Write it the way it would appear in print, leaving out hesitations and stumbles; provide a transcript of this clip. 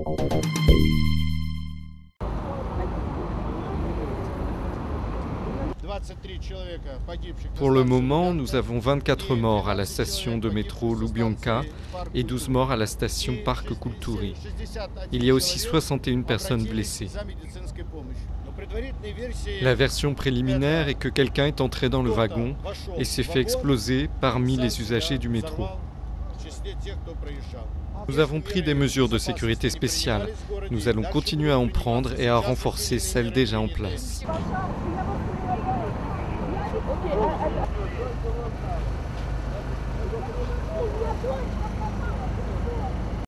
Pour le moment, nous avons 24 morts à la station de métro Lubyanka et 12 morts à la station Parc Kulturi. Il y a aussi 61 personnes blessées. La version préliminaire est que quelqu'un est entré dans le wagon et s'est fait exploser parmi les usagers du métro. Nous avons pris des mesures de sécurité spéciales. Nous allons continuer à en prendre et à renforcer celles déjà en place. Okay.